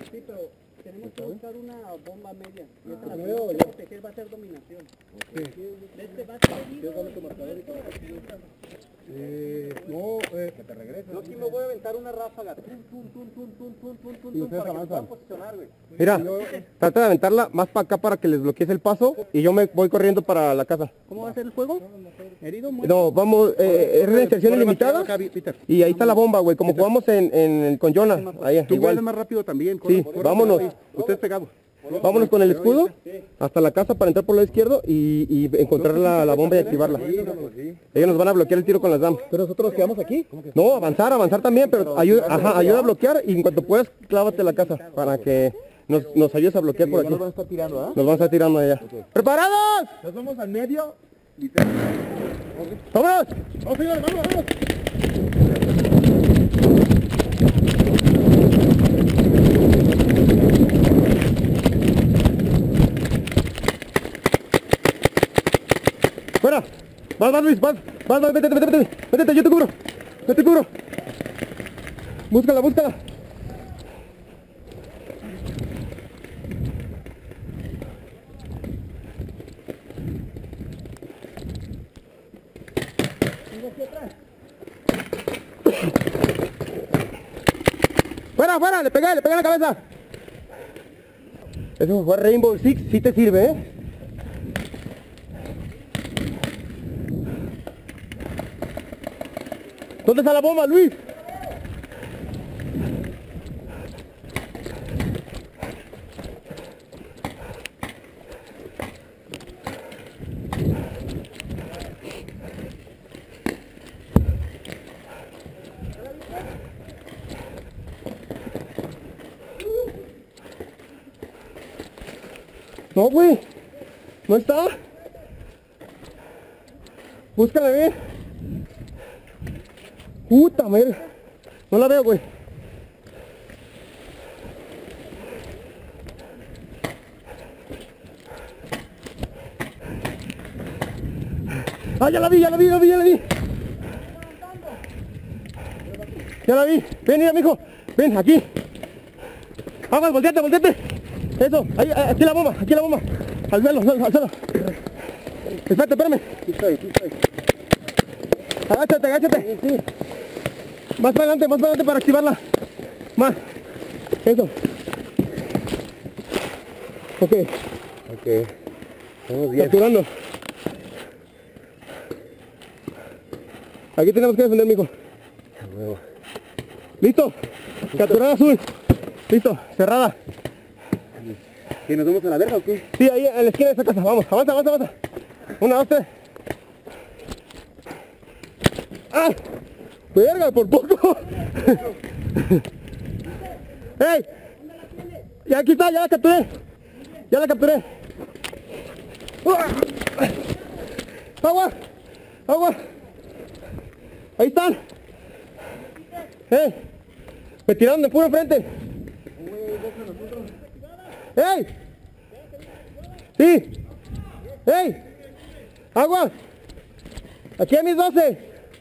Sí, pero tenemos que buscar una bomba media. Y esta la veo, que ya. proteger va a ser dominación. Sí. Este va a ser herido. ¿Quieres darle tu marcador y todo? No, que te regreses. Yo aquí me voy a aventar una ráfaga. Tum, Y ustedes para que avanzan. puedan posicionar, güey. Mira, trata de aventarla más para acá para que les bloquees el paso y yo me voy corriendo para la casa. ¿Cómo va a ser el fuego? ¿Herido? ¿Muerto? No, vamos, es reinserción ilimitada Acá, Peter. y ahí está la bomba, güey, como jugamos con Jonah, ahí, Tú igual. vuelves más rápido también. Sí, vámonos. Ustedes pegados. Vámonos con el escudo hasta la casa para entrar por el lado izquierdo y encontrar la bomba y activarla. Ellos nos van a bloquear el tiro con las DAM. ¿Pero nosotros nos quedamos aquí? No, avanzar también, pero ayuda a bloquear y en cuanto puedas, clávate la casa para que nos ayudes a bloquear por aquí. Nos van a estar tirando, ¿ah? Nos van a estar tirando allá. ¿Preparados? Nos vamos al medio. ¡Vámonos! ¡Vamos, señores! ¡Vamos, vamos! ¡Fuera! ¡Vas, Luis! ¡Vas! ¡Vete! ¡Yo te cubro! ¡Búscala! ¡Fuera! ¡Le pegué en la cabeza! Eso fue Rainbow Six, sí te sirve, ¿eh? ¿Dónde está la bomba, Luis? No, güey. No está. Búscala bien. Puta madre. No la veo, güey. Ah, ya la vi. Ya la vi. Ven, mira, mijo. Ven, aquí. Vamos, volteate. Eso, ahí, aquí la bomba. Al suelo. Espérame. Aquí estoy. Agáchate. Sí. Más para adelante para activarla. Más. Eso. Ok. Vamos bien. Capturando. Aquí tenemos que defender, mijo. ¿Listo? Capturada azul. Listo, cerrada. ¿Y nos vamos a la verga o qué? Sí, ahí en la esquina de esa casa. Vamos, avanza. 1, 2, 3. ¡Ah! ¡Verga, por poco! ¡Ey! Ya aquí está, ya la capturé. ¡Agua! Ahí están. Me tiraron de puro frente. ¡Ey! ¡Sí! ¡Ey! ¡Agua! Aquí hay mis 12.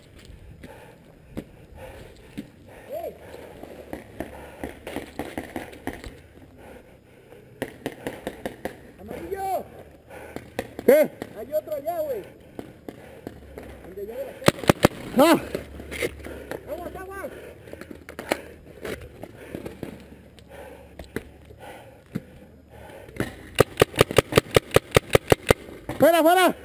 ¡Amarillo! ¿Qué? Hay otro allá, güey. Donde ya de la casa. ¡Ah! ¡Aguas! ¡Fuera!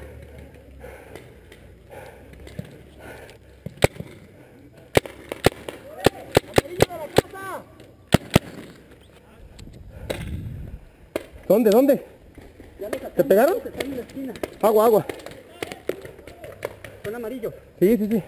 ¿Dónde? ¿Te pegaron? Están en la esquina. Agua. Son amarillos. Sí.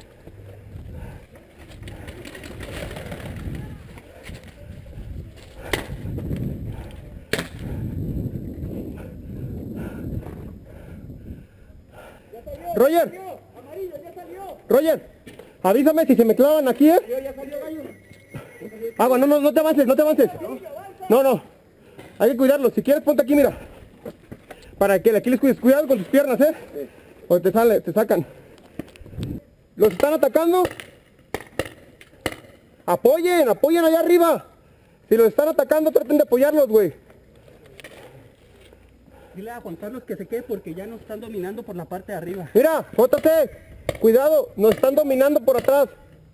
Roger. Amarillo, ya salió. Roger, avísame si se me clavan aquí, ¿eh? Ya salió, gallo. Agua, no te avances. No. Hay que cuidarlo. Si quieres, ponte aquí, mira. Para que aquí les cuides. Cuidado con tus piernas, ¿eh? O te sacan. Los están atacando. Apoyen allá arriba. Si los están atacando, traten de apoyarlos, güey. Dile a Juan Carlos que se quede porque ya nos están dominando por la parte de arriba. Mira, JT, cuidado, nos están dominando por atrás.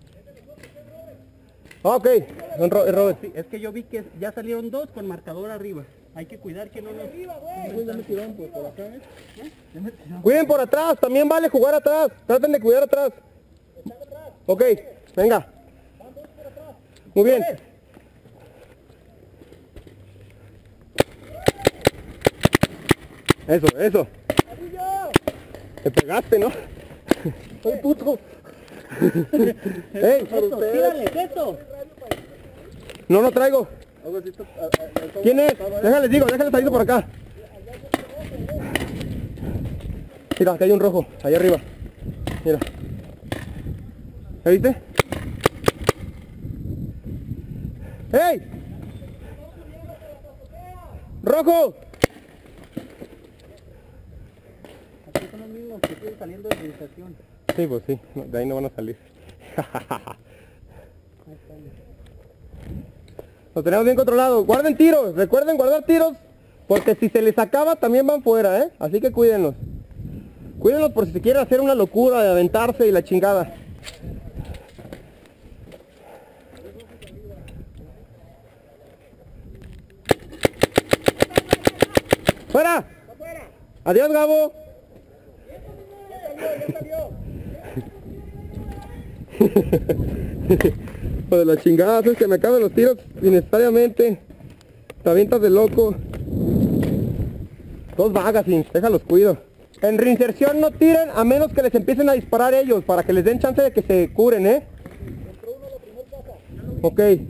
Ok, Robert. Sí, es que yo vi que ya salieron dos con marcador arriba. Hay que cuidar que no nos... Ya me tiraron por acá, ¿eh? Cuiden por atrás, también vale jugar atrás. Traten de cuidar atrás. Ok, venga. Muy bien. Eso. Te pegaste, ¿no? ¡Soy puto! ¡Ey! ¡Tírale, esto! No lo traigo. ¿Quién es? Déjales saliendo por acá. Mira, acá hay un rojo, allá arriba. Mira. ¿Ya viste? ¡Ey! ¡Rojo! Aquí son los mismos que siguen saliendo de la estación. Sí, pues sí, no, de ahí no van a salir. Lo tenemos bien controlado. Guarden tiros, recuerden guardar tiros, porque si se les acaba también van fuera, ¿eh? Así que cuídenlos. Cuídenlos por si se quieren hacer una locura de aventarse y la chingada. ¡Fuera! ¡Adiós, Gabo! Pues la chingada es que me acaban los tiros innecesariamente. Te avientas de loco. Dos magazines, déjalos cuido. En reinserción no tiren a menos que les empiecen a disparar ellos, para que les den chance de que se curen, ¿eh? Ok. Hay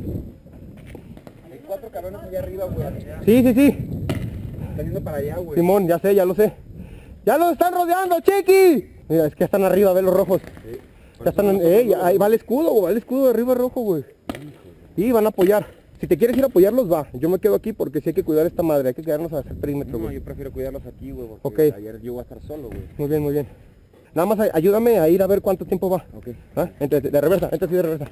4 cabrones allá arriba, güey. Sí. Están yendo para allá, güey. Simón, ya sé, ya lo sé. ¡Ya los están rodeando, Chequi! Mira, es que ya están arriba, ve los rojos. Sí. Ya están, ahí va el escudo, güey, va el escudo de arriba rojo, güey. Y van a apoyar. Si te quieres ir a apoyarlos, va. Yo me quedo aquí porque sí hay que cuidar esta madre, hay que quedarnos a hacer perímetro, No, güey. yo prefiero cuidarlos aquí, güey, porque Ok. ayer yo voy a estar solo, güey. Muy bien. Nada más ayúdame a ir a ver cuánto tiempo va. Ok. ¿Ah? Entra de reversa, entra así de reversa.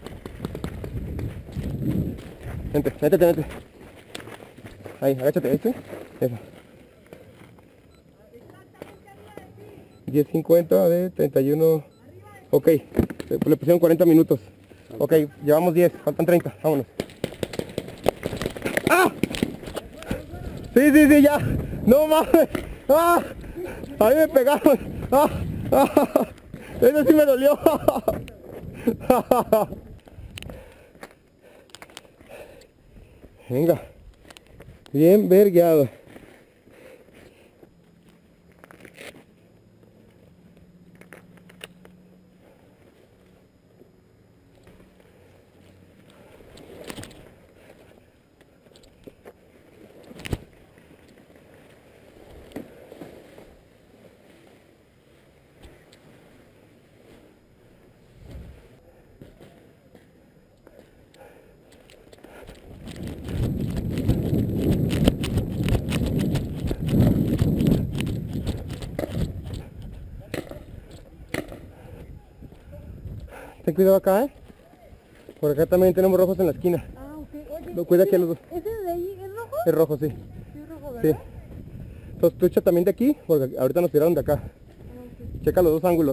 Métete. Ahí, agáchate, ¿viste? Eso. 10:50 de 31. Ok, le pusieron 40 minutos. Ok, llevamos 10, faltan 30, vámonos. ¡Ah! Sí, ya. No mames. ¡Ah! A mí me pegaron. ¡Ah! Eso sí me dolió. Venga. Bien vergueado. Ten cuidado acá, Por acá también tenemos rojos en la esquina. Ah, ok. Oye, Cuida que los dos. ¿ese de ahí es rojo? Es rojo, sí. Sí, es rojo, Sí. ¿verdad? Entonces tú echa también de aquí, porque ahorita nos tiraron de acá. Checa los dos ángulos.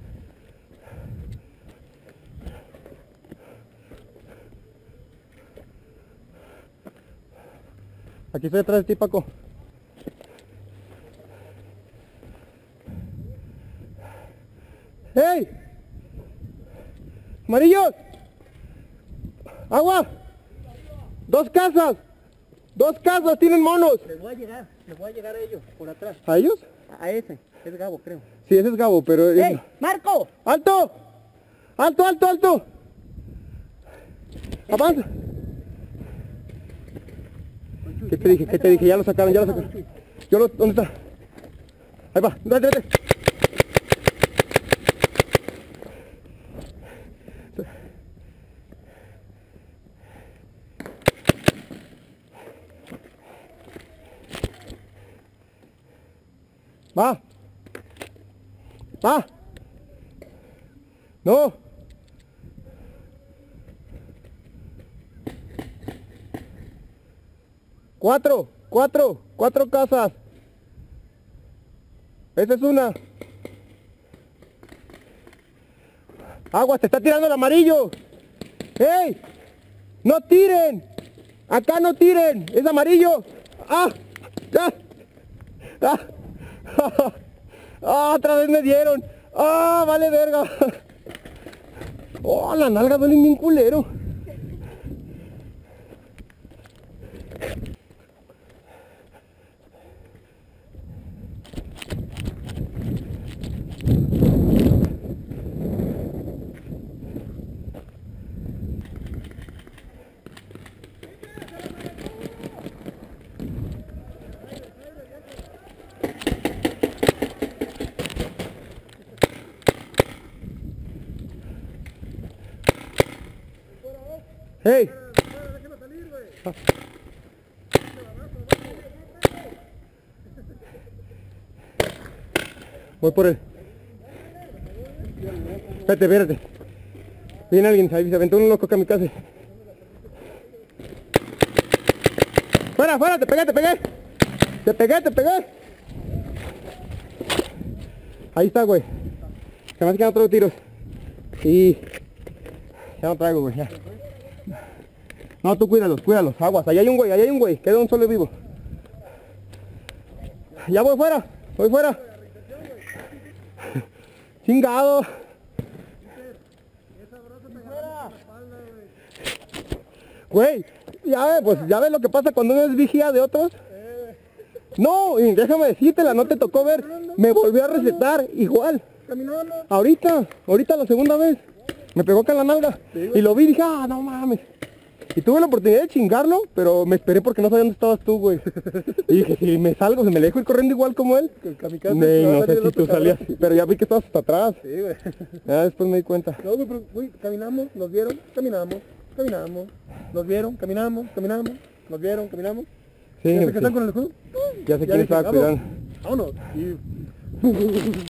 Aquí estoy atrás de ti, Paco. ¡Hey! ¡Amarillos! ¡Agua! ¡Dos casas! ¡Tienen monos! Les voy a llegar a ellos, por atrás. ¿A ellos? A ese, es Gabo, creo. Sí, ese es Gabo, pero... ¡Ey, Marco! ¡Alto! ¡Alto! ¡Avanza! ¿Qué te dije? Ya lo sacaron. ¿Dónde está? Ahí va, vete. Va. No. 4 casas. Esa es una. Aguas, te está tirando el amarillo. ¡Ey! ¡No tiren! Acá no tiren, es amarillo. ¡Ah! ¡Ah! ¡Ah! ¡Ah! Otra vez me dieron. ¡Ah! Vale verga. ¡Oh! La nalga duele bien culero. ¡Hey! Voy por él. Espérate. Viene alguien, ahí se aventó un loco kamikaze. ¡Fuera! ¡Te pegué! Ahí está, güey. Se me hace que no traigo tiros. Y... ya no traigo, güey, ya. No, tú cuídalos, aguas, allá hay un güey, queda un solo vivo. Ya voy fuera. Chingado. Güey, ya ves lo que pasa cuando uno es vigía de otros. No, y déjame decírtela, no te tocó ver, me volvió a recetar, igual. Ahorita la segunda vez, me pegó acá en la nalga, y lo vi y dije, ah, no mames. Y tuve la oportunidad de chingarlo, pero me esperé porque no sabía dónde estabas tú, güey. Y dije, si me salgo, se me dejo ir corriendo igual como él. El kamikaze. No sé si tú salías, pero ya vi que estabas hasta atrás. Sí, güey. Ya después me di cuenta. No, güey, pero, güey, caminamos, nos vieron, caminamos. Nos vieron, caminamos. Nos vieron, caminamos. Sí, ¿Ya sé sí. que están con el escudo? Ya sé Ya quién le estaba chingamos. cuidando. Vámonos. Y...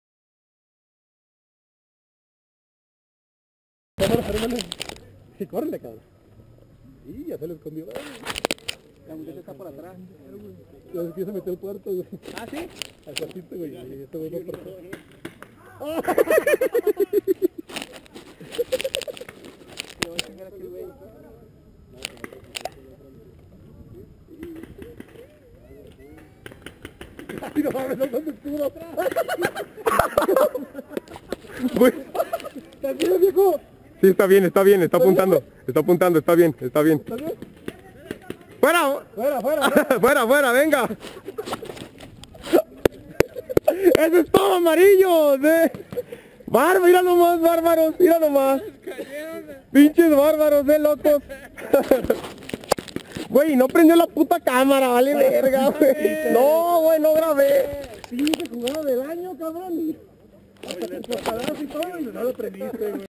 Sí, córrele, cabrón. Y ya se le escondió. La muchacha está por atrás. Ya se quiso meter el cuarto, güey. ¿Ah, sí? Al cuartito, güey. Y este güey no por todo. Ay, no mames, no son de escudo. Güey. ¿Estás bien, viejo? Sí, está bien, está apuntando, está bien. ¿Estás bien? ¡Fuera! ¡Fuera, venga! ¡Eso es todo amarillo! Mira nomás, bárbaros, mira nomás. Pinches bárbaros, locos. Güey, no prendió la puta cámara, vale verga, güey. No, güey, no grabé. Pinche jugada del año, cabrón. Hasta con tu y todo, y no lo prendiste, güey.